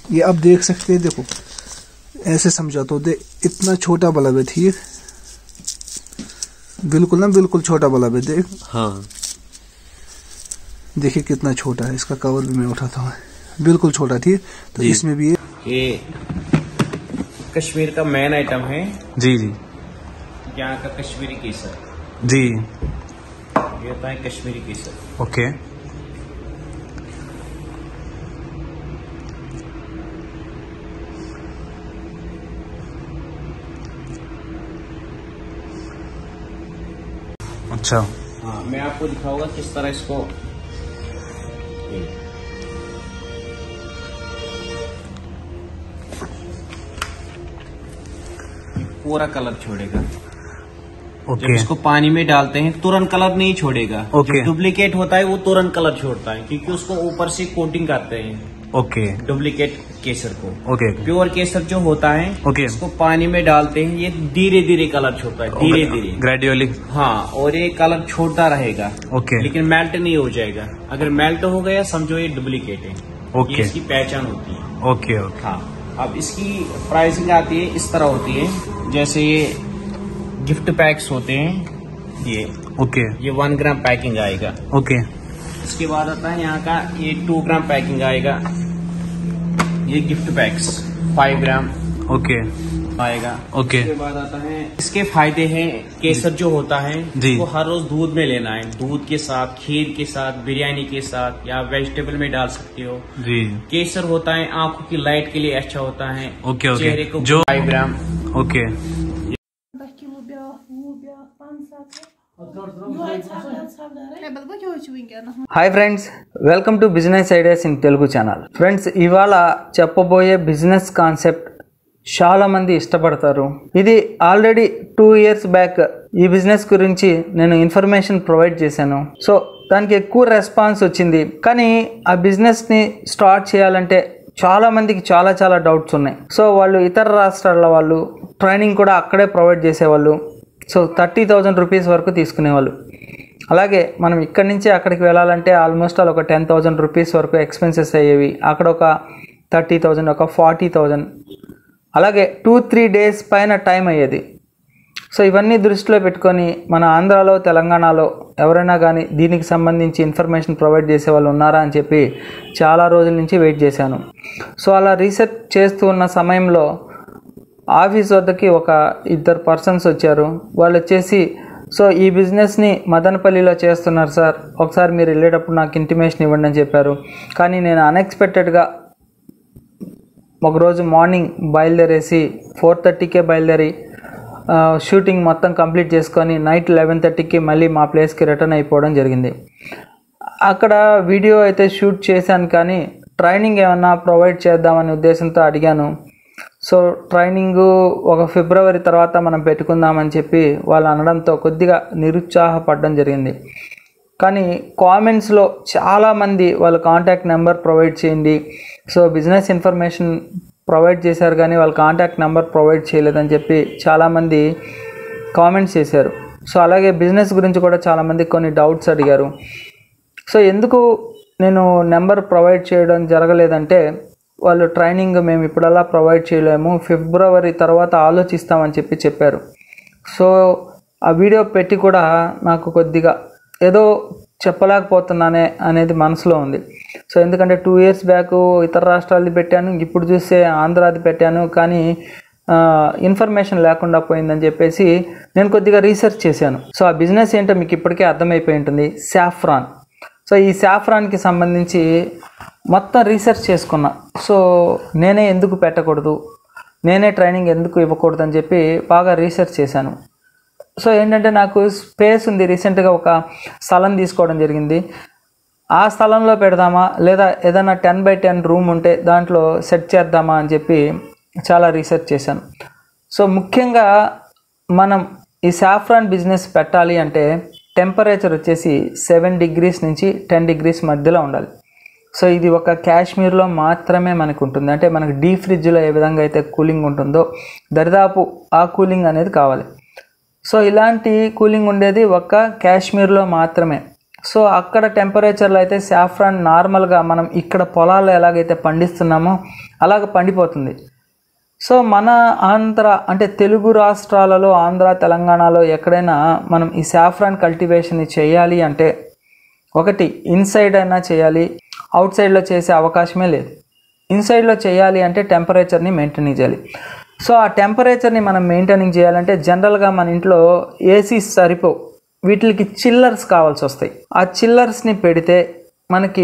ये आप देख सकते हैं, देखो ऐसे समझा तो दे, इतना छोटा बल्ब है, ठीक बिल्कुल ना, बिल्कुल छोटा बल्ब है, देख। हाँ देखिए कितना छोटा है, इसका कवर भी मैं उठाता हूँ, बिल्कुल छोटा, ठीक। तो इसमें भी ये कश्मीर का मेन आइटम है। जी जी। यहाँ का कश्मीरी केसर। जी। ये होता है कश्मीरी केसर। ओके। अच्छा। हाँ, मैं आपको दिखाऊंगा किस तरह इसको। पूरा कलर छोड़ेगा। ओके। जब इसको पानी में डालते हैं तुरंत कलर नहीं छोड़ेगा। ओके। जो डुप्लीकेट होता है वो तुरंत कलर छोड़ता है, क्योंकि उसको ऊपर से कोटिंग करते हैं। ओके। डुप्लीकेट केसर को। ओके। प्योर केसर जो होता है, ओके, इसको पानी में डालते हैं, ये धीरे धीरे कलर छोड़ता है, धीरे धीरे, ग्रेजुअली। हाँ, और ये कलर छोड़ता रहेगा। ओके। लेकिन मेल्ट नहीं हो जाएगा। अगर मेल्ट हो गया समझो ये डुप्लीकेट है। ओके। ये इसकी पहचान होती है। Okay okay. हाँ, अब इसकी प्राइसिंग आती है इस तरह होती है, जैसे ये गिफ्ट पैक्स होते हैं ये। ओके। ये 1 ग्राम पैकिंग आएगा। ओके। इसके बाद आता है यहाँ का ये 2 ग्राम पैकिंग आएगा। ये गिफ्ट पैक्स 5 ग्राम ओके आएगा। ओके। इसके बाद आता है, इसके फायदे हैं, केसर जो होता है जी, वो हर रोज दूध में लेना है, दूध के साथ, खीर के साथ, बिरयानी के साथ, या वेजिटेबल में डाल सकते हो जी। केसर होता है आंखों की लाइट के लिए अच्छा होता है। Okay okay. चेहरे को जो 5 gram. Okay. Hi friends, welcome to business ideas in Telugu channel. Friends, ఇవాళ చెప్పబోయే బిజినెస్ కాన్సెప్ట్ చాలా మంది ఇష్టపడతారు. ఇది ఆల్రెడీ 2 years బ్యాక్ ఈ బిజినెస్ గురించి నేను ఇన్ఫర్మేషన్ ప్రొవైడ్ చేశాను. సో దానికి ఎక్కువ రెస్పాన్స్ వచ్చింది. కానీ ఆ బిజినెస్ని స్టార్ట్ చేయాలంటే చాలా మందికి చాలా డౌట్స్ ఉన్నాయి. సో వాళ్ళు ఇతర రాష్ట్రాల వాళ్ళు ట్రైనింగ్ కూడా అక్కడే ప్రొవైడ్ చేసేవాళ్ళు. సో 30,000 రూపీస్ వరకు తీసుకునేవాళ్ళు. అలాగే మనం ఇక్కడి నుంచి అక్కడికి వెళ్ళాలంటే ఆల్మోస్ట్ ఒక 10,000 రూపీస్ వరకు ఎక్స్పెన్సెస్ అయ్యేవి. అక్కడ ఒక 30,000, ఒక 40,000, అలాగే 2-3 days పైన టైం అయ్యేది. సో ఇవన్నీ దృష్టిలో పెట్టుకొని మన ఆంధ్రాలో, తెలంగాణలో ఎవరైనా కానీ దీనికి సంబంధించి ఇన్ఫర్మేషన్ ప్రొవైడ్ చేసే వాళ్ళు ఉన్నారా అని చెప్పి చాలా రోజుల నుంచి వెయిట్ చేశాను. సో అలా రీసెర్చ్ చేస్తూ ఉన్న సమయంలో ఆఫీస్ వద్దకి ఒక 2 పర్సన్స్ వచ్చారు. వాళ్ళు వచ్చేసి, సో ఈ బిజినెస్ని మదనపల్లిలో చేస్తున్నారు సార్, ఒకసారి మీరు వెళ్ళేటప్పుడు నాకు ఇంటిమేషన్ ఇవ్వండి అని చెప్పారు. కానీ నేను అన్ఎక్స్పెక్టెడ్గా ఒకరోజు మార్నింగ్ బయలుదేరేసి 4:30కే బయలుదేరి షూటింగ్ మొత్తం కంప్లీట్ చేసుకొని నైట్ 11:30కి మళ్ళీ మా ప్లేస్కి రిటర్న్ అయిపోవడం జరిగింది. అక్కడ వీడియో అయితే షూట్ చేశాను, కానీ ట్రైనింగ్ ఏమన్నా ప్రొవైడ్ చేద్దామనే ఉద్దేశంతో అడిగాను. సో ట్రైనింగు ఒక ఫిబ్రవరి తర్వాత మనం పెట్టుకుందామని చెప్పి వాళ్ళు అనడంతో కొద్దిగా నిరుత్సాహపడడం జరిగింది. కానీ కామెంట్స్లో చాలామంది వాళ్ళ కాంటాక్ట్ నెంబర్ ప్రొవైడ్ చేయండి, సో బిజినెస్ ఇన్ఫర్మేషన్ ప్రొవైడ్ చేశారు కానీ వాళ్ళ కాంటాక్ట్ నెంబర్ ప్రొవైడ్ చేయలేదని చెప్పి చాలామంది కామెంట్స్ చేశారు. సో అలాగే బిజినెస్ గురించి కూడా చాలామంది కొన్ని డౌట్స్ అడిగారు. సో ఎందుకు నేను నెంబర్ ప్రొవైడ్ చేయడం జరగలేదంటే, వాళ్ళు ట్రైనింగ్ మేము ఇప్పుడలా ప్రొవైడ్ చేయలేము, ఫిబ్రవరి తర్వాత ఆలోచిస్తామని చెప్పారు. సో ఆ వీడియో పెట్టి కూడా నాకు కొద్దిగా ఏదో చెప్పలేకపోతున్నానే అనేది మనసులో ఉంది. సో ఎందుకంటే 2 years బ్యాక్ ఇతర రాష్ట్రాలది పెట్టాను, ఇప్పుడు చూస్తే ఆంధ్రాది పెట్టాను, కానీ ఇన్ఫర్మేషన్ లేకుండా పోయిందని చెప్పేసి నేను కొద్దిగా రీసెర్చ్ చేశాను. సో ఆ బిజినెస్ ఏంటో మీకు ఇప్పటికే అర్థమైపోయి ఉంటుంది, సాఫ్రాన్. సో ఈ సాఫ్రాన్కి సంబంధించి మొత్తం రీసెర్చ్ చేసుకున్నా. సో నేనే ఎందుకు పెట్టకూడదు, నేనే ట్రైనింగ్ ఎందుకు ఇవ్వకూడదు అని చెప్పి బాగా రీసెర్చ్ చేశాను. సో ఏంటంటే నాకు స్పేస్ ఉంది, రీసెంట్గా ఒక స్థలం తీసుకోవడం జరిగింది. ఆ స్థలంలో పెడదామా లేదా ఏదైనా 10x10 రూమ్ ఉంటే దాంట్లో సెట్ చేద్దామా అని చెప్పి చాలా రీసెర్చ్ చేశాను. సో ముఖ్యంగా మనం ఈ సాఫ్రాన్ బిజినెస్ పెట్టాలి అంటే టెంపరేచర్ వచ్చేసి 7 degrees నుంచి 10 degrees మధ్యలో ఉండాలి. సో ఇది ఒక కాశ్మీర్లో మాత్రమే మనకు ఉంటుంది. అంటే మనకు డీప్ ఫ్రిడ్జ్లో ఏ విధంగా అయితే కూలింగ్ ఉంటుందో దరిదాపు ఆ కూలింగ్ అనేది కావాలి. సో ఇలాంటి కూలింగ్ ఉండేది ఒక్క కాశ్మీర్లో మాత్రమే. సో అక్కడ టెంపరేచర్లో అయితే సాఫ్రాన్ నార్మల్గా మనం ఇక్కడ పొలాల్లో ఎలాగైతే పండిస్తున్నామో అలాగ పండిపోతుంది. సో మన ఆంధ్ర అంటే తెలుగు రాష్ట్రాలలో ఆంధ్ర తెలంగాణలో ఎక్కడైనా మనం ఈ సాఫ్రాన్ కల్టివేషన్ చేయాలి అంటే ఒకటి ఇన్సైడ్ అయినా చేయాలి, అవుట్ సైడ్లో చేసే అవకాశమే లేదు. ఇన్సైడ్లో చేయాలి అంటే టెంపరేచర్ని మెయింటైన్ చేయాలి. సో ఆ టెంపరేచర్ని మనం మెయింటైనింగ్ చేయాలంటే జనరల్గా మన ఇంట్లో ఏసీ సరిపోవు, వీటికి చిల్లర్స్ కావాల్సి వస్తాయి. ఆ చిల్లర్స్ని పెడితే మనకి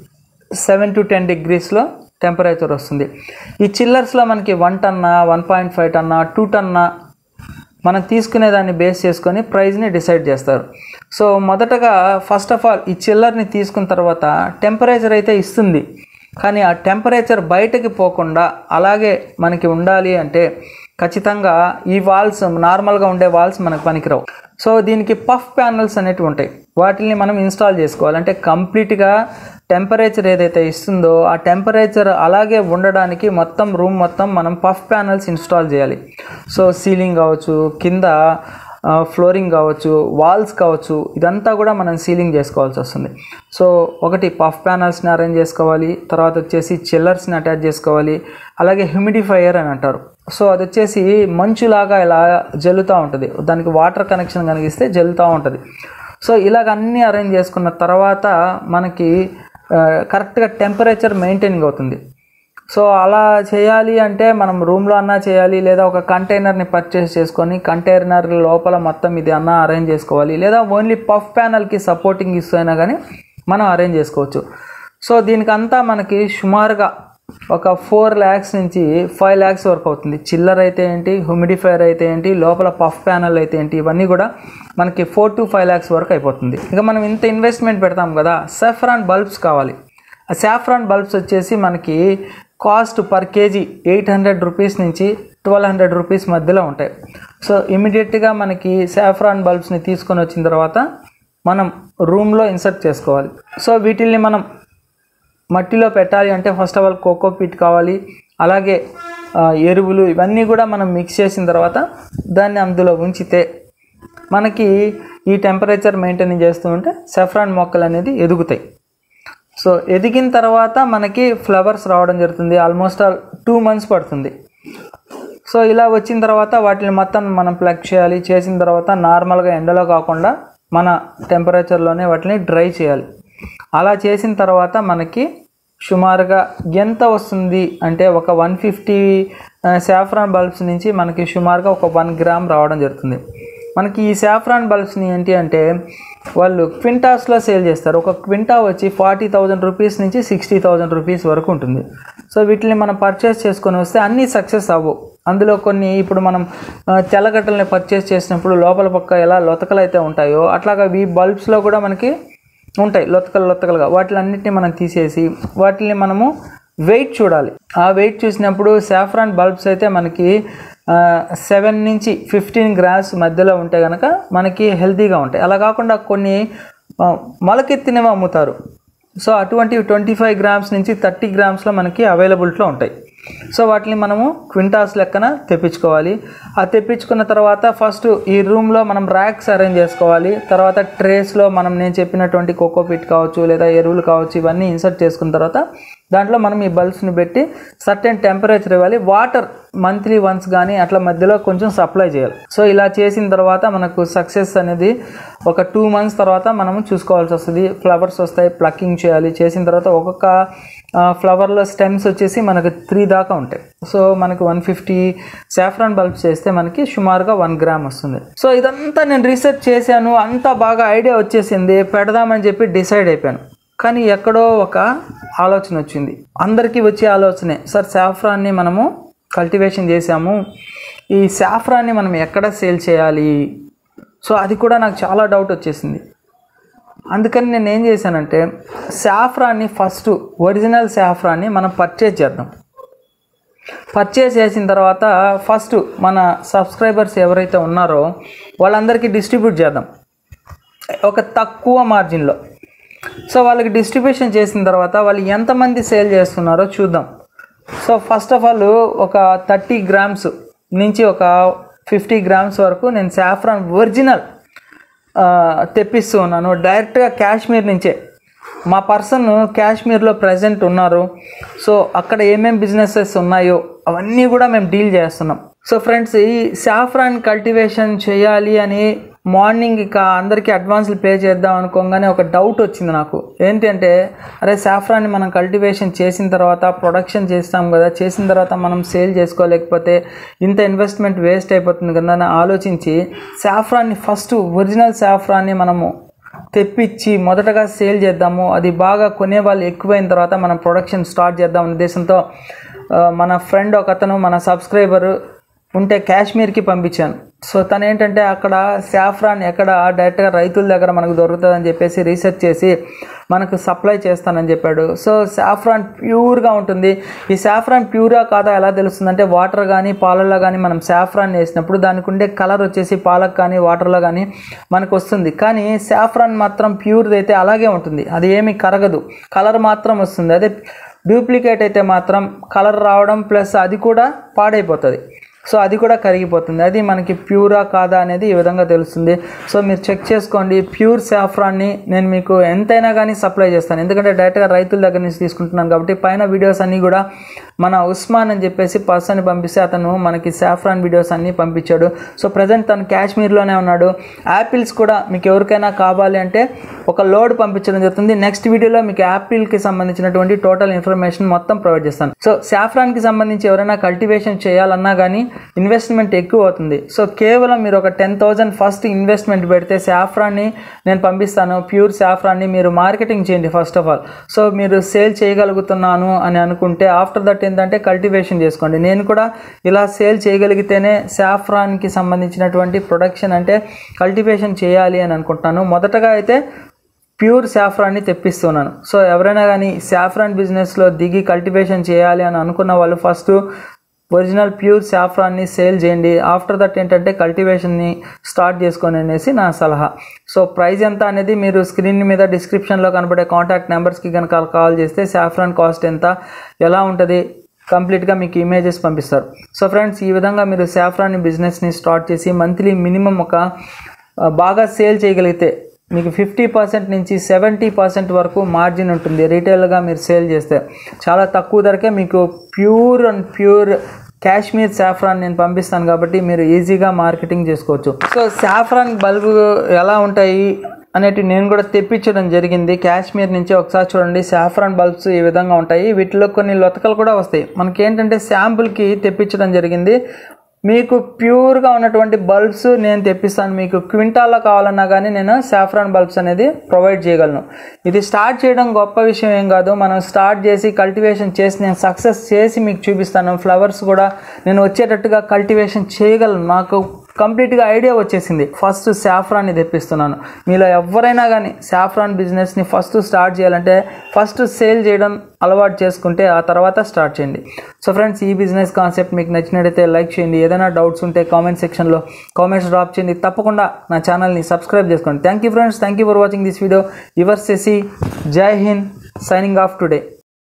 7 to 10 degreesలో టెంపరేచర్ వస్తుంది. ఈ చిల్లర్స్లో మనకి 1 టన్నా 1.5 టన్నా 2 టన్నా మనం తీసుకునే దాన్ని బేస్ చేసుకొని ప్రైస్ని డిసైడ్ చేస్తారు. సో మొదటగా ఫస్ట్ ఆఫ్ ఆల్ ఈ చిల్లర్ని తీసుకున్న తర్వాత టెంపరేచర్ అయితే ఇస్తుంది, కానీ ఆ టెంపరేచర్ బయటకి పోకుండా అలాగే మనకి ఉండాలి అంటే ఖచ్చితంగా ఈ వాల్స్ నార్మల్గా ఉండే వాల్స్ మనకు పనికిరావు. సో దీనికి పఫ్ ప్యానల్స్ అనేటివి ఉంటాయి, వాటిని మనం ఇన్స్టాల్ చేసుకోవాలి. అంటే కంప్లీట్గా టెంపరేచర్ ఏదైతే ఇస్తుందో ఆ టెంపరేచర్ అలాగే ఉండడానికి మొత్తం రూమ్ మొత్తం మనం పఫ్ ప్యానల్స్ ఇన్స్టాల్ చేయాలి. సో సీలింగ్ కావచ్చు, కింద ఫ్లోరింగ్ కావచ్చు, వాల్స్ కావచ్చు, ఇదంతా కూడా మనం సీలింగ్ చేసుకోవాల్సి వస్తుంది. సో ఒకటి పఫ్ ప్యానల్స్ని అరేంజ్ చేసుకోవాలి, తర్వాత వచ్చేసి చిల్లర్స్ని అటాచ్ చేసుకోవాలి, అలాగే హ్యూమిడిఫైయర్ అని అంటారు. సో అది వచ్చేసి మంచులాగా ఇలా జల్లుతూ ఉంటుంది, దానికి వాటర్ కనెక్షన్ కనిగిస్తే జల్లుతూ ఉంటుంది. సో ఇలాగ అన్నీ అరేంజ్ చేసుకున్న తర్వాత మనకి కరెక్ట్గా టెంపరేచర్ మెయింటైనింగ్ అవుతుంది. సో అలా చేయాలి అంటే మనం రూమ్లో అన్నా చేయాలి, లేదా ఒక కంటైనర్ని పర్చేస్ చేసుకొని కంటైనర్ లోపల మొత్తం ఇది అన్నా అరేంజ్ చేసుకోవాలి, లేదా ఓన్లీ పఫ్ ప్యానల్కి సపోర్టింగ్ ఇస్తైనా కానీ మనం అరేంజ్ చేసుకోవచ్చు. సో దీనికంతా మనకి సుమారుగా ఒక 4 lakhs నుంచి 5 lakhs వరకు అవుతుంది. చిల్లర్ అయితే ఏంటి, హ్యూమిడిఫైయర్ అయితే ఏంటి, లోపల పఫ్ ప్యానల్ అయితే ఏంటి, ఇవన్నీ కూడా మనకి 4 to 5 lakhs వరకు అయిపోతుంది. ఇక మనం ఇంత ఇన్వెస్ట్మెంట్ పెడతాం కదా, సాఫ్రాన్ బల్బ్స్ కావాలి. ఆ సాఫ్రాన్ బల్బ్స్ వచ్చేసి మనకి కాస్ట్ పర్ కేజీ 800 రూపీస్ నుంచి 1200 రూపీస్ మధ్యలో ఉంటాయి. సో ఇమీడియట్గా మనకి సాఫ్రాన్ బల్బ్స్ని తీసుకొని వచ్చిన తర్వాత మనం రూమ్లో ఇన్సర్ట్ చేసుకోవాలి. సో వీటిల్ని మనం మట్టిలో పెట్టాలి అంటే ఫస్ట్ ఆఫ్ ఆల్ కోకోపీట్ కావాలి, అలాగే ఎరువులు, ఇవన్నీ కూడా మనం మిక్స్ చేసిన తర్వాత దాన్ని అందులో ఉంచితే మనకి ఈ టెంపరేచర్ మెయింటైన్ చేస్తూ ఉంటే సాఫ్రాన్ మొక్కలు అనేది ఎదుగుతాయి. సో ఎదిగిన తర్వాత మనకి ఫ్లవర్స్ రావడం జరుగుతుంది. ఆల్మోస్ట్ 2 months పడుతుంది. సో ఇలా వచ్చిన తర్వాత వాటిని మొత్తం మనం ప్లగ్ చేయాలి. చేసిన తర్వాత నార్మల్గా ఎండలో కాకుండా మన టెంపరేచర్లోనే వాటిని డ్రై చేయాలి. అలా చేసిన తర్వాత మనకి సుమారుగా ఎంత వస్తుంది అంటే ఒక 150 సాఫ్రాన్ బల్బ్స్ నుంచి మనకి సుమారుగా ఒక 1 gram రావడం జరుగుతుంది. మనకి ఈ సాఫ్రాన్ బల్బ్స్ని ఏంటి అంటే వాళ్ళు క్వింటాస్లో సేల్ చేస్తారు. ఒక క్వింటా వచ్చి 40,000 రూపీస్ నుంచి 60,000 రూపీస్ వరకు ఉంటుంది. సో వీటిని మనం పర్చేస్ చేసుకొని వస్తే అన్నీ సక్సెస్ అవ్వవు. అందులో కొన్ని ఇప్పుడు మనం తెల్లగడ్డల్ని పర్చేస్ చేసినప్పుడు లోపల పక్క ఎలా లొతకలు అయితే ఉంటాయో అట్లాగా ఈ బల్బ్స్లో కూడా మనకి ఉంటాయి లొతకలుగా. వాటిలన్నింటినీ మనం తీసేసి వాటిని మనము వెయిట్ చూడాలి. ఆ వెయిట్ చూసినప్పుడు సాఫ్రాన్ బల్బ్స్ అయితే మనకి 7 నుంచి 15 grams మధ్యలో ఉంటే కనుక మనకి హెల్తీగా ఉంటాయి. అలా కాకుండా కొన్ని మొలకెత్తినవి అమ్ముతారు. సో అటువంటివి 25 grams నుంచి 30 grams మనకి అవైలబిలిటీలో ఉంటాయి. సో వాటిని మనము క్వింటాస్ లెక్కన తెప్పించుకోవాలి. ఆ తెప్పించుకున్న తర్వాత ఫస్ట్ ఈ రూమ్లో మనం ర్యాక్స్ అరేంజ్ చేసుకోవాలి. తర్వాత ట్రేస్లో నేను చెప్పినటువంటి కోకోపీట్ కావచ్చు, లేదా ఎరువులు కావచ్చు, ఇవన్నీ ఇన్సర్ట్ చేసుకున్న తర్వాత దాంట్లో మనం ఈ బల్బ్స్ని పెట్టి సర్టెన్ టెంపరేచర్ ఇవ్వాలి. వాటర్ మంత్లీ వన్స్ కానీ అట్లా మధ్యలో కొంచెం సప్లై చేయాలి. సో ఇలా చేసిన తర్వాత మనకు సక్సెస్ అనేది ఒక 2 months తర్వాత మనము చూసుకోవాల్సి వస్తుంది. ఫ్లవర్స్ వస్తాయి, ప్లక్కింగ్ చేయాలి. చేసిన తర్వాత ఒక్కొక్క ఫ్లవర్లో స్టెమ్స్ వచ్చేసి మనకు 3 దాకా ఉంటాయి. సో మనకు 150 సాఫ్రాన్ బల్బ్స్ చేస్తే మనకి సుమారుగా 1 gram వస్తుంది. సో ఇదంతా నేను రీసెర్చ్ చేశాను, అంతా బాగా ఐడియా వచ్చేసింది, పెడదామని చెప్పి డిసైడ్ అయిపోయాను. కానీ ఎక్కడో ఒక ఆలోచన వచ్చింది. అందరికీ వచ్చే ఆలోచనే, సార్ సాఫ్రాన్ని మనము కల్టివేషన్ చేసాము, ఈ సాఫ్రాన్ని మనం ఎక్కడ సేల్ చేయాలి? సో అది కూడా నాకు చాలా డౌట్ వచ్చేసింది. అందుకని నేను ఏం చేశానంటే సాఫ్రాన్ని ఫస్ట్ ఒరిజినల్ సాఫ్రాన్ని మనం పర్చేజ్ చేద్దాం. పర్చేజ్ చేసిన తర్వాత ఫస్ట్ మన సబ్స్క్రైబర్స్ ఎవరైతే ఉన్నారో వాళ్ళందరికీ డిస్ట్రిబ్యూట్ చేద్దాం ఒక తక్కువ మార్జిన్లో. సో వాళ్ళకి డిస్ట్రిబ్యూషన్ చేసిన తర్వాత వాళ్ళు ఎంతమంది సేల్ చేస్తున్నారో చూద్దాం. సో ఫస్ట్ ఆఫ్ ఆల్ ఒక 30 grams నుంచి ఒక 50 grams వరకు నేను సాఫ్రాన్ ఒరిజినల్ తెప్పిస్తూ ఉన్నాను డైరెక్ట్గా కాశ్మీర్ నుంచే. మా పర్సన్ కాశ్మీర్లో ప్రజెంట్ ఉన్నారు. సో అక్కడ ఏమేమి బిజినెసెస్ ఉన్నాయో అవన్నీ కూడా మేము డీల్ చేస్తున్నాం. సో ఫ్రెండ్స్, ఈ సాఫ్రాన్ కల్టివేషన్ చేయాలి అని మార్నింగ్ ఇక అందరికీ అడ్వాన్స్లు పే చేద్దాం అనుకోగానే ఒక డౌట్ వచ్చింది నాకు. ఏంటంటే అరే సాఫ్రాన్ని మనం కల్టివేషన్ చేసిన తర్వాత ప్రొడక్షన్ చేస్తాం కదా, చేసిన తర్వాత మనం సేల్ చేసుకోలేకపోతే ఇంత ఇన్వెస్ట్మెంట్ వేస్ట్ అయిపోతుంది కదా అని ఆలోచించి సాఫ్రాన్ని ఫస్ట్ ఒరిజినల్ సాఫ్రాన్ని మనము తెప్పించి మొదటగా సేల్ చేద్దాము, అది బాగా కొనేవాళ్ళు ఎక్కువైన తర్వాత మనం ప్రొడక్షన్ స్టార్ట్ చేద్దాం అనే ఉద్దేశంతో మన ఫ్రెండ్ ఒకతను మన సబ్స్క్రైబరు ఉంటే కాశ్మీర్కి పంపించాను. సో తను ఏంటంటే అక్కడ సాఫ్రాన్ ఎక్కడ డైరెక్ట్గా రైతుల దగ్గర మనకు దొరుకుతుందని చెప్పేసి రీసెర్చ్ చేసి మనకు సప్లై చేస్తానని చెప్పాడు. సో సాఫ్రాన్ ప్యూర్గా ఉంటుంది. ఈ సాఫ్రాన్ ప్యూరా కాదా ఎలా తెలుస్తుందంటే వాటర్ కానీ పాలల్లో కానీ మనం సాఫ్రాన్ వేసినప్పుడు దానికి ఉండే కలర్ వచ్చేసి పాలకు కానీ వాటర్లో కానీ మనకు వస్తుంది. కానీ సాఫ్రాన్ మాత్రం ప్యూర్ది అయితే అలాగే ఉంటుంది, అది ఏమీ కరగదు, కలర్ మాత్రం వస్తుంది. అదే డూప్లికేట్ అయితే మాత్రం కలర్ రావడం ప్లస్ అది కూడా పాడైపోతుంది, సో అది కూడా కరిగిపోతుంది. అది మనకి ప్యూరా కాదా అనేది ఈ విధంగా తెలుస్తుంది. సో మీరు చెక్ చేసుకోండి. ప్యూర్ సాఫ్రాన్ని నేను మీకు ఎంతైనా కానీ సప్లై చేస్తాను, ఎందుకంటే డైరెక్ట్గా రైతుల దగ్గర నుంచి తీసుకుంటున్నాను కాబట్టి. పైన వీడియోస్ అన్నీ కూడా మన ఉస్మాన్ అని చెప్పేసి పర్సన్ని పంపిస్తే అతను మనకి సాఫ్రాన్ వీడియోస్ అన్నీ పంపించాడు. సో ప్రజెంట్ తను కాశ్మీర్లోనే ఉన్నాడు. యాపిల్స్ కూడా మీకు ఎవరికైనా కావాలి అంటే ఒక లోడ్ పంపించడం జరుగుతుంది. నెక్స్ట్ వీడియోలో మీకు యాపిల్కి సంబంధించినటువంటి టోటల్ ఇన్ఫర్మేషన్ మొత్తం ప్రొవైడ్ చేస్తాను. సో సాఫ్రాన్కి సంబంధించి ఎవరైనా కల్టివేషన్ చేయాలన్నా కానీ ఇన్వెస్ట్మెంట్ ఎక్కువ అవుతుంది. సో కేవలం మీరు ఒక 10,000 ఫస్ట్ ఇన్వెస్ట్మెంట్ పెడితే సాఫ్రాన్ని నేను పంపిస్తాను, ప్యూర్ సాఫ్రాన్ని మీరు మార్కెటింగ్ చేయండి ఫస్ట్ ఆఫ్ ఆల్. సో మీరు సేల్ చేయగలుగుతున్నాను అని అనుకుంటే ఆఫ్టర్ దట్ ఏంటంటే కల్టివేషన్ చేసుకోండి. నేను కూడా ఇలా సేల్ చేయగలిగితేనే సాఫ్రాన్కి సంబంధించినటువంటి ప్రొడక్షన్ అంటే కల్టివేషన్ చేయాలి అని అనుకుంటున్నాను. మొదటగా అయితే ప్యూర్ సాఫ్రాన్ని తెప్పిస్తున్నాను. సో ఎవరైనా కానీ సాఫ్రాన్ బిజినెస్లో దిగి కల్టివేషన్ చేయాలి అని అనుకున్న వాళ్ళు ఫస్ట్ ఒరిజినల్ ప్యూర్ సాఫ్రాన్ని సేల్ చేయండి. ఆఫ్టర్ దట్ ఏంటంటే కల్టివేషన్ని స్టార్ట్ చేసుకొని అనేసి నా సలహా. సో ప్రైస్ ఎంత అనేది మీరు స్క్రీన్ మీద డిస్క్రిప్షన్లో కనబడే కాంటాక్ట్ నెంబర్స్కి కనుక కాల్ చేస్తే సాఫ్రాన్ కాస్ట్ ఎంత, ఎలా ఉంటుంది కంప్లీట్గా మీకు ఇమేజెస్ పంపిస్తారు. సో ఫ్రెండ్స్, ఈ విధంగా మీరు సాఫ్రాన్ బిజినెస్ని స్టార్ట్ చేసి మంత్లీ మినిమం ఒక బాగా సేల్ చేయగలిగితే మీకు 50% నుంచి 70% వరకు మార్జిన్ ఉంటుంది. రీటైల్గా మీరు సేల్ చేస్తే చాలా తక్కువ ధరకే మీకు ప్యూర్ కాశ్మీర్ సాఫ్రాన్ నేను పంపిస్తాను కాబట్టి మీరు ఈజీగా మార్కెటింగ్ చేసుకోవచ్చు. సో సాఫ్రాన్ బల్బు ఎలా ఉంటాయి అనేటివి నేను కూడా తెప్పించడం జరిగింది కాశ్మీర్ నుంచి. ఒకసారి చూడండి, సాఫ్రాన్ బల్బ్స్ ఈ విధంగా ఉంటాయి. వీటిలో కొన్ని లొతకలు కూడా వస్తాయి. మనకేంటంటే శాంపుల్కి తెప్పించడం జరిగింది. మీకు ప్యూర్గా ఉన్నటువంటి బల్బ్స్ నేను తెప్పిస్తాను. మీకు క్వింటాల్లో కావాలన్నా కానీ నేను సాఫ్రాన్ బల్బ్స్ అనేది ప్రొవైడ్ చేయగలను. ఇది స్టార్ట్ చేయడం గొప్ప విషయం ఏం కాదు. మనం స్టార్ట్ చేసి కల్టివేషన్ చేసి నేను సక్సెస్ చేసి మీకు చూపిస్తాను. ఫ్లవర్స్ కూడా నేను వచ్చేటట్టుగా కల్టివేషన్ చేయగలను. నాకు కంప్లీట్గా ఐడియా వచ్చేసింది. ఫస్ట్ సాఫ్రాన్ని తెప్పిస్తున్నాను. మీలో ఎవరైనా కానీ సాఫ్రాన్ బిజినెస్ని ఫస్ట్ స్టార్ట్ చేయాలంటే ఫస్ట్ సేల్ చేయడం అలవాటు చేసుకుంటే ఆ తర్వాత స్టార్ట్ చేయండి. సో ఫ్రెండ్స్, ఈ బిజినెస్ కాన్సెప్ట్ మీకు నచ్చినట్టయితే లైక్ చేయండి. ఏదైనా డౌట్స్ ఉంటే కామెంట్ సెక్షన్లో కామెంట్స్ డ్రాప్ చేయండి. తప్పకుండా నా ఛానల్ని సబ్స్క్రైబ్ చేసుకోండి. Thank you friends, thank you for watching this video. Your Shashi, జై Hind, signing off today.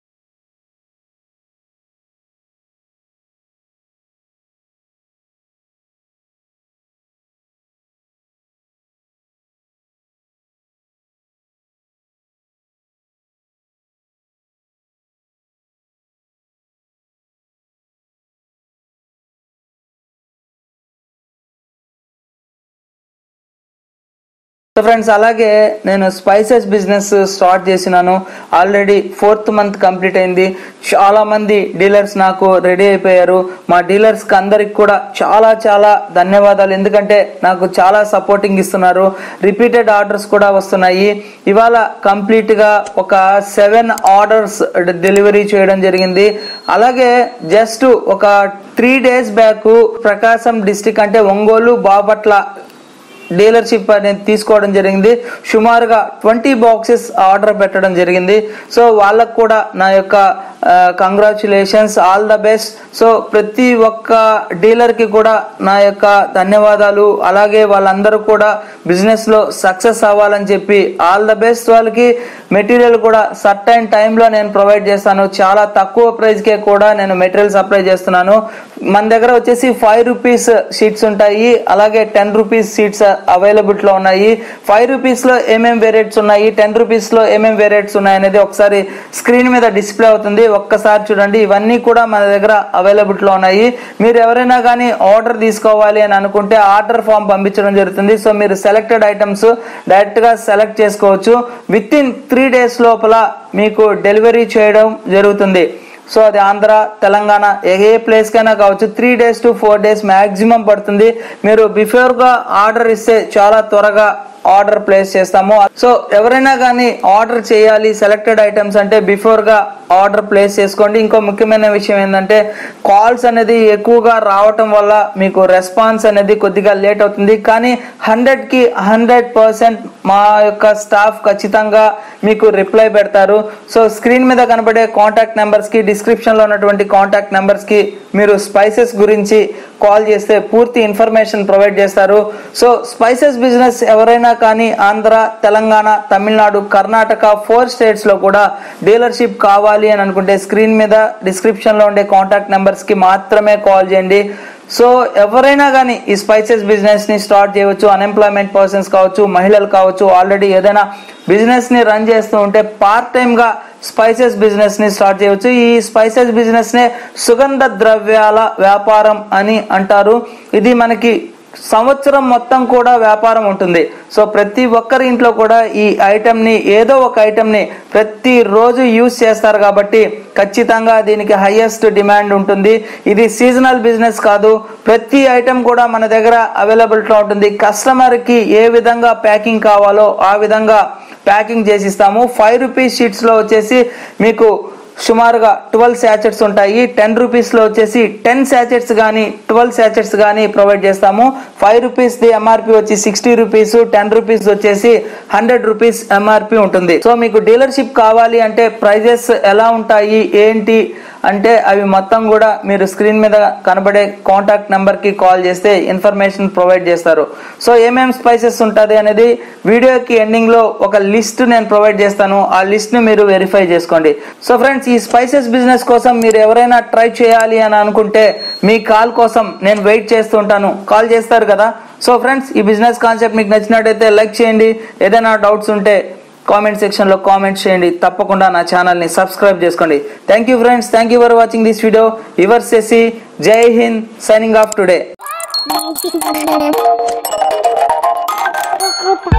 So friends, అలాగే నేను స్పైసెస్ బిజినెస్ స్టార్ట్ చేసినాను. ఆల్రెడీ 4th మంత్ కంప్లీట్ అయింది. చాలామంది డీలర్స్ నాకు రెడీ అయిపోయారు. మా డీలర్స్కి అందరికి కూడా చాలా చాలా ధన్యవాదాలు. ఎందుకంటే నాకు చాలా సపోర్టింగ్ ఇస్తున్నారు. రిపీటెడ్ ఆర్డర్స్ కూడా వస్తున్నాయి. ఇవాళ కంప్లీట్గా ఒక 7 ఆర్డర్స్ డెలివరీ చేయడం జరిగింది. అలాగే జస్ట్ ఒక 3 days బ్యాక్ ప్రకాశం డిస్టిక్ అంటే ఒంగోలు, బాపట్ల డీలర్షిప్ అనేది తీసుకోవడం జరిగింది. సుమారుగా 20 బాక్సెస్ ఆర్డర్ పెట్టడం జరిగింది. సో వాళ్ళకు కూడా నా యొక్క congratulations, all the best. So ప్రతి ఒక్క డీలర్కి కూడా నా యొక్క ధన్యవాదాలు. అలాగే వాళ్ళందరూ కూడా బిజినెస్లో సక్సెస్ అవ్వాలని చెప్పి ఆల్ ద బెస్ట్. వాళ్ళకి మెటీరియల్ కూడా సర్టైన్ టైంలో నేను ప్రొవైడ్ చేస్తాను. చాలా తక్కువ ప్రైస్కే కూడా నేను మెటీరియల్ సప్లై చేస్తున్నాను. మన దగ్గర వచ్చేసి 5 రూపీస్ షీట్స్ ఉంటాయి, అలాగే 10 రూపీస్ షీట్స్ అవైలబిలిటీలో ఉన్నాయి. 5 రూపీస్లో ఏమేమి వేరియట్స్ ఉన్నాయి, 10 రూపీస్లో ఏమేమి వేరియట్స్ ఉన్నాయి అనేది ఒకసారి స్క్రీన్ మీద డిస్ప్లే అవుతుంది, ఒక్కసారి చూడండి. ఇవన్నీ కూడా మన దగ్గర అవైలబిలిటీలో ఉన్నాయి. మీరు ఎవరైనా కానీ ఆర్డర్ తీసుకోవాలి అని అనుకుంటే ఆర్డర్ ఫామ్ పంపించడం జరుగుతుంది. సో మీరు సెలెక్టెడ్ ఐటమ్స్ డైరెక్ట్గా సెలెక్ట్ చేసుకోవచ్చు. విత్ ఇన్ 3 days లోపల మీకు డెలివరీ చేయడం జరుగుతుంది. సో అది ఆంధ్ర, తెలంగాణ ఏ ప్లేస్ కైనా కావచ్చు. 3 days to 4 days మ్యాక్సిమం పడుతుంది. మీరు బిఫోర్గా ఆర్డర్ ఇస్తే చాలా త్వరగా ఆర్డర్ ప్లేస్ చేస్తాము. సో ఎవరైనా కానీ ఆర్డర్ చేయాలి సెలెక్టెడ్ ఐటమ్స్ అంటే బిఫోర్గా ఆర్డర్ ప్లేస్ చేసుకోండి. ఇంకో ముఖ్యమైన విషయం ఏంటంటే కాల్స్ అనేది ఎక్కువగా రావటం వల్ల మీకు రెస్పాన్స్ అనేది కొద్దిగా లేట్ అవుతుంది. కానీ 100కి 100% మా యొక్క స్టాఫ్ ఖచ్చితంగా మీకు రిప్లై పెడతారు. సో స్క్రీన్ మీద కనబడే కాంటాక్ట్ నెంబర్స్కి, డిస్క్రిప్షన్లో ఉన్నటువంటి కాంటాక్ట్ నెంబర్స్కి మీరు స్పైసెస్ గురించి కాల్ చేస్తే పూర్తి ఇన్ఫర్మేషన్ ప్రొవైడ్ చేస్తారు. సో స్పైసెస్ బిజినెస్ ఎవరైనా కానీ ఆంధ్ర, తెలంగాణ, తమిళనాడు, కర్ణాటక 4 స్టేట్స్లో కూడా డీలర్షిప్ కావాలి అని అనుకుంటే స్క్రీన్ మీద డిస్క్రిప్షన్లో ఉండే కాంటాక్ట్ నెంబర్స్కి మాత్రమే కాల్ చేయండి. సో ఎవరైనా కానీ ఈ స్పైసెస్ బిజినెస్ని స్టార్ట్ చేయవచ్చు. అన్ఎంప్లాయ్మెంట్ పర్సన్స్ కావచ్చు, మహిళలు కావచ్చు, ఆల్రెడీ ఏదైనా బిజినెస్ని రన్ చేస్తూ ఉంటే పార్ట్ టైమ్గా స్పైసెస్ బిజినెస్ని స్టార్ట్ చేయవచ్చు. ఈ స్పైసెస్ బిజినెస్నే సుగంధ ద్రవ్యాల వ్యాపారం అని అంటారు. ఇది మనకి సంవత్సరం మొత్తం కూడా వ్యాపారం ఉంటుంది. సో ప్రతి ఒక్కరి ఇంట్లో కూడా ఈ ఐటమ్ని, ఏదో ఒక ఐటమ్ని ప్రతిరోజు యూజ్ చేస్తారు కాబట్టి ఖచ్చితంగా దీనికి హైయెస్ట్ డిమాండ్ ఉంటుంది. ఇది సీజనల్ బిజినెస్ కాదు, ప్రతి ఐటమ్ కూడా మన దగ్గర అవైలబిలిటీలో ఉంటుంది. కస్టమర్కి ఏ విధంగా ప్యాకింగ్ కావాలో ఆ విధంగా ప్యాకింగ్ చేసిస్తాము. 5 రూపీస్ షీట్స్లో వచ్చేసి మీకు సుమారుగా 12 శాచెట్స్ ఉంటాయి. 10 రూపీస్లో వచ్చేసి 10 శాచెట్స్ కానీ 12 శాచెట్స్ కానీ ప్రొవైడ్ చేస్తాము. 5 రూపీస్ది ఎంఆర్పి వచ్చి 60 రూపీస్, 10 రూపీస్ వచ్చేసి 100 రూపీస్ ఎంఆర్పి ఉంటుంది. సో మీకు డీలర్షిప్ కావాలి అంటే ప్రైజెస్ ఎలా ఉంటాయి ఏంటి అంటే అవి మొత్తం కూడా మీరు స్క్రీన్ మీద కనబడే కాంటాక్ట్ నెంబర్కి కాల్ చేస్తే ఇన్ఫర్మేషన్ ప్రొవైడ్ చేస్తారు. సో ఏమేమి స్పైసెస్ ఉంటుంది అనేది వీడియోకి ఎండింగ్లో ఒక లిస్ట్ నేను ప్రొవైడ్ చేస్తాను. ఆ లిస్ట్ని మీరు వెరిఫై చేసుకోండి. సో ఫ్రెండ్స్, ఈ స్పైసెస్ బిజినెస్ కోసం మీరు ఎవరైనా ట్రై చేయాలి అని అనుకుంటే మీ కాల్ కోసం నేను వెయిట్ చేస్తూ ఉంటాను. కాల్ చేస్తారు కదా. సో ఫ్రెండ్స్, ఈ బిజినెస్ కాన్సెప్ట్ మీకు నచ్చినట్టయితే లైక్ చేయండి. ఏదైనా డౌట్స్ ఉంటే కామెంట్ సెక్షన్లో కామెంట్ చేయండి. తప్పకుండా నా ఛానల్ని సబ్స్క్రైబ్ చేసుకోండి. Thank you friends, thank you for watching this video. Yours Shashi, జై హింద్, సైనింగ్ ఆఫ్ టుడే.